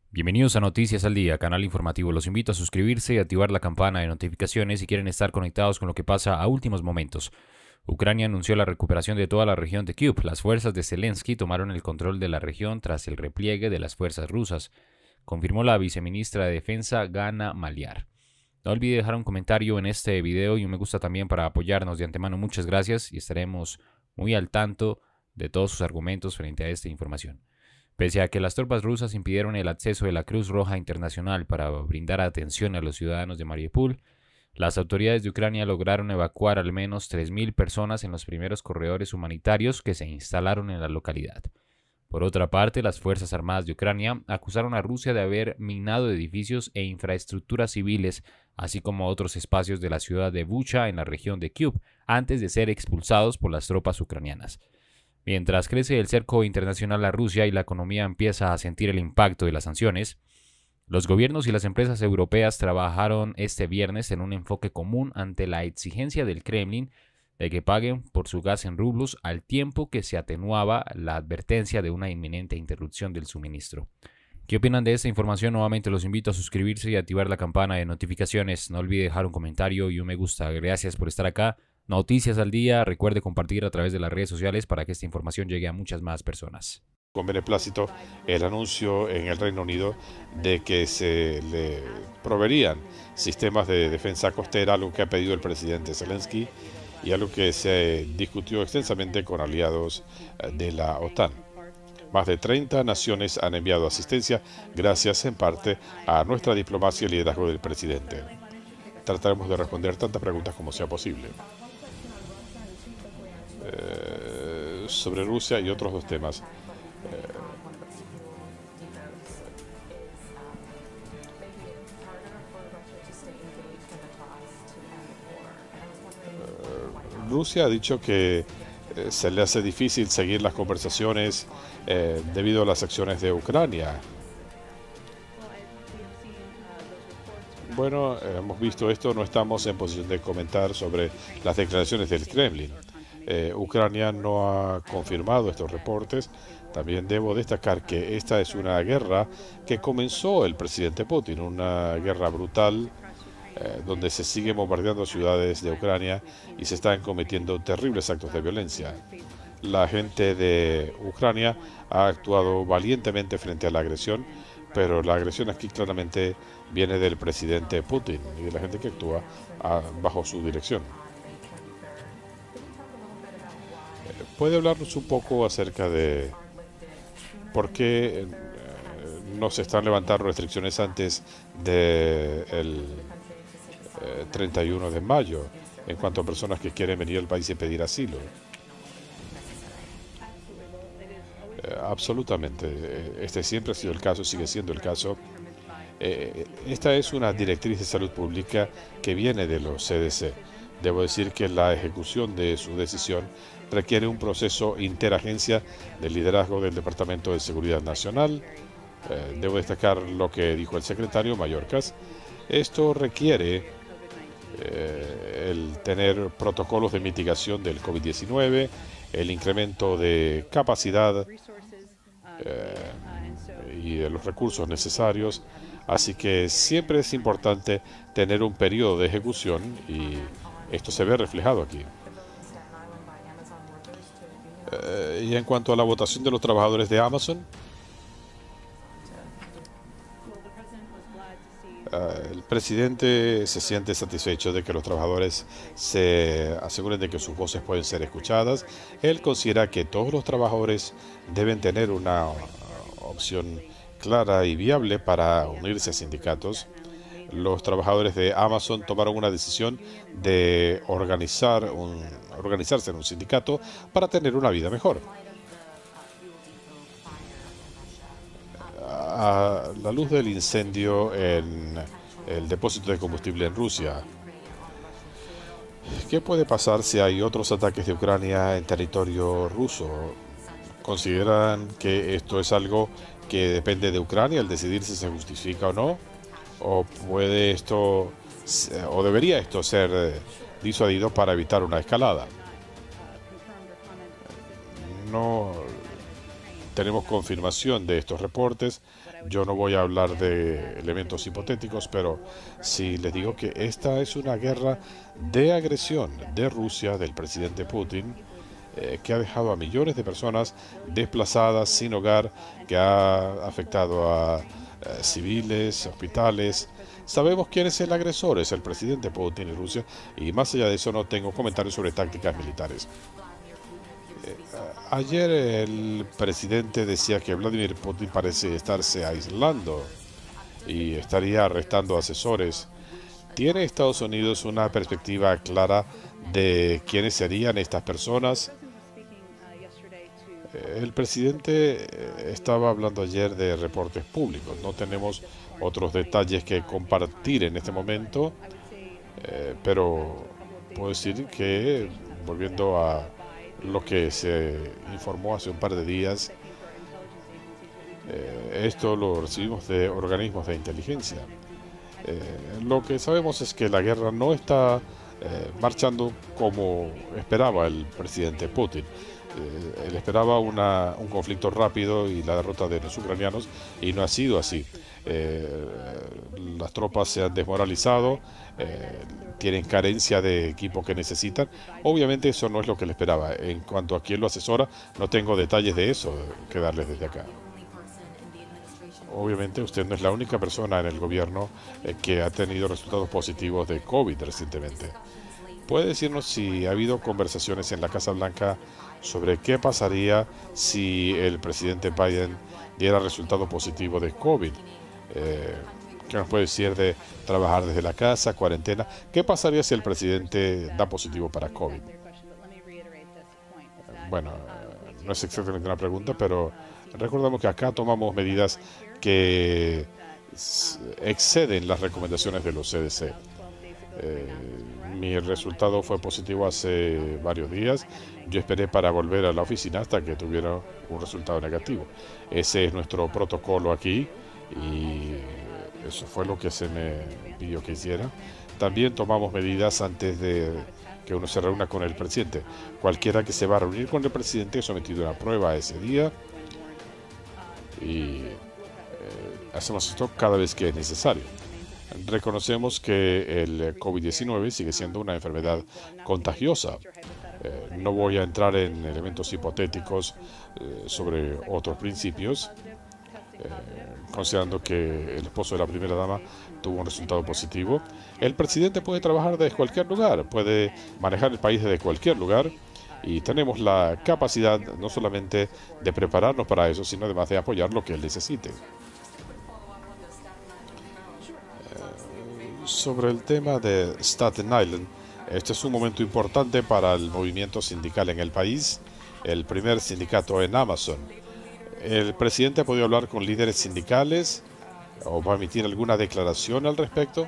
Bienvenidos a Noticias al Día, canal informativo. Los invito a suscribirse y activar la campana de notificaciones si quieren estar conectados con lo que pasa a últimos momentos. Ucrania anunció la recuperación de toda la región de Kyiv. Las fuerzas de Zelensky tomaron el control de la región tras el repliegue de las fuerzas rusas, confirmó la viceministra de Defensa Gana Maliar. No olvide dejar un comentario en este video y un me gusta también para apoyarnos de antemano. Muchas gracias y estaremos muy al tanto de todos sus argumentos frente a esta información. Pese a que las tropas rusas impidieron el acceso de la Cruz Roja Internacional para brindar atención a los ciudadanos de Mariupol, las autoridades de Ucrania lograron evacuar al menos 3.000 personas en los primeros corredores humanitarios que se instalaron en la localidad. Por otra parte, las Fuerzas Armadas de Ucrania acusaron a Rusia de haber minado edificios e infraestructuras civiles, así como otros espacios de la ciudad de Bucha en la región de Kyiv, antes de ser expulsados por las tropas ucranianas. Mientras crece el cerco internacional a Rusia y la economía empieza a sentir el impacto de las sanciones, los gobiernos y las empresas europeas trabajaron este viernes en un enfoque común ante la exigencia del Kremlin de que paguen por su gas en rublos al tiempo que se atenuaba la advertencia de una inminente interrupción del suministro. ¿Qué opinan de esta información? Nuevamente los invito a suscribirse y activar la campana de notificaciones. No olvide dejar un comentario y un me gusta. Gracias por estar acá. Noticias al día. Recuerde compartir a través de las redes sociales para que esta información llegue a muchas más personas. Con beneplácito el anuncio en el Reino Unido de que se le proveerían sistemas de defensa costera, algo que ha pedido el presidente Zelensky y algo que se discutió extensamente con aliados de la OTAN. Más de 30 naciones han enviado asistencia gracias en parte a nuestra diplomacia y liderazgo del presidente. Trataremos de responder tantas preguntas como sea posible. Sobre Rusia y otros dos temas. Rusia ha dicho que se le hace difícil seguir las conversaciones debido a las acciones de Ucrania. Bueno, hemos visto esto, no estamos en posición de comentar sobre las declaraciones del Kremlin. Ucrania no ha confirmado estos reportes. También debo destacar que esta es una guerra que comenzó el presidente Putin, una guerra brutal donde se sigue bombardeando ciudades de Ucrania y se están cometiendo terribles actos de violencia. La gente de Ucrania ha actuado valientemente frente a la agresión, pero la agresión aquí claramente viene del presidente Putin y de la gente que actúa bajo su dirección. ¿Puede hablarnos un poco acerca de por qué no se están levantando restricciones antes del 31 de mayo en cuanto a personas que quieren venir al país y pedir asilo? Absolutamente. Este siempre ha sido el caso, sigue siendo el caso. Esta es una directriz de salud pública que viene de los CDC. Debo decir que la ejecución de su decisión requiere un proceso interagencia del liderazgo del Departamento de Seguridad Nacional. Debo destacar lo que dijo el secretario Mayorkas. Esto requiere el tener protocolos de mitigación del COVID-19, el incremento de capacidad y de los recursos necesarios. Así que siempre es importante tener un periodo de ejecución y esto se ve reflejado aquí. Y en cuanto a la votación de los trabajadores de Amazon, el presidente se siente satisfecho de que los trabajadores se aseguren de que sus voces pueden ser escuchadas. Él considera que todos los trabajadores deben tener una opción clara y viable para unirse a sindicatos. Los trabajadores de Amazon tomaron una decisión de organizarse en un sindicato para tener una vida mejor. A la luz del incendio en el depósito de combustible en Rusia, ¿qué puede pasar si hay otros ataques de Ucrania en territorio ruso? ¿Consideran que esto es algo que depende de Ucrania, el decidir si se justifica o no? ¿O puede esto, o debería esto ser disuadido para evitar una escalada? No tenemos confirmación de estos reportes. Yo no voy a hablar de elementos hipotéticos, pero si les digo que esta es una guerra de agresión de Rusia, del presidente Putin, que ha dejado a millones de personas desplazadas, sin hogar, que ha afectado a civiles, hospitales. Sabemos quién es el agresor, es el presidente Putin y Rusia, y más allá de eso no tengo comentarios sobre tácticas militares. Ayer el presidente decía que Vladimir Putin parece estarse aislando y estaría arrestando asesores. ¿Tiene Estados Unidos una perspectiva clara de quiénes serían estas personas? El presidente estaba hablando ayer de reportes públicos. No tenemos otros detalles que compartir en este momento, pero puedo decir que, volviendo a lo que se informó hace un par de días, esto lo recibimos de organismos de inteligencia. Lo que sabemos es que la guerra no está marchando como esperaba el presidente Putin. Él esperaba un conflicto rápido y la derrota de los ucranianos, y no ha sido así. Las tropas se han desmoralizado, tienen carencia de equipo que necesitan. Obviamente eso no es lo que le esperaba. En cuanto a quién lo asesora, no tengo detalles de eso que darles desde acá. Obviamente usted no es la única persona en el gobierno que ha tenido resultados positivos de COVID recientemente. ¿Puede decirnos si ha habido conversaciones en la Casa Blanca sobre qué pasaría si el presidente Biden diera resultado positivo de COVID? ¿Qué nos puede decir de trabajar desde la casa, cuarentena? ¿Qué pasaría si el presidente da positivo para COVID? Bueno, no es exactamente una pregunta, pero recordamos que acá tomamos medidas que exceden las recomendaciones de los CDC. Mi resultado fue positivo hace varios días. Yo esperé para volver a la oficina hasta que tuviera un resultado negativo. Ese es nuestro protocolo aquí y eso fue lo que se me pidió que hiciera. También tomamos medidas antes de que uno se reúna con el presidente. Cualquiera que se va a reunir con el presidente es sometido a una prueba ese día y hacemos esto cada vez que es necesario. Reconocemos que el COVID-19 sigue siendo una enfermedad contagiosa. No voy a entrar en elementos hipotéticos sobre otros principios, considerando que el esposo de la primera dama tuvo un resultado positivo. El presidente puede trabajar desde cualquier lugar, puede manejar el país desde cualquier lugar, y tenemos la capacidad no solamente de prepararnos para eso, sino además de apoyar lo que él necesite. Sobre el tema de Staten Island, este es un momento importante para el movimiento sindical en el país, el primer sindicato en Amazon. ¿El presidente ha podido hablar con líderes sindicales o va a emitir alguna declaración al respecto?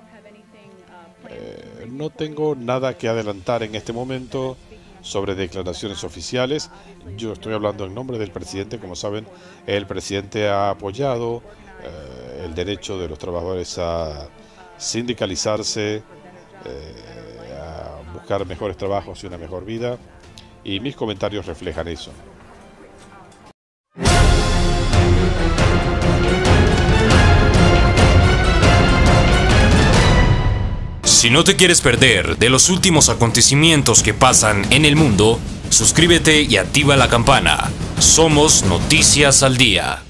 No tengo nada que adelantar en este momento sobre declaraciones oficiales. Yo estoy hablando en nombre del presidente. Como saben, el presidente ha apoyado el derecho de los trabajadores a sindicalizarse, a buscar mejores trabajos y una mejor vida, y mis comentarios reflejan eso. Si no te quieres perder de los últimos acontecimientos que pasan en el mundo, suscríbete y activa la campana. Somos Noticias al Día.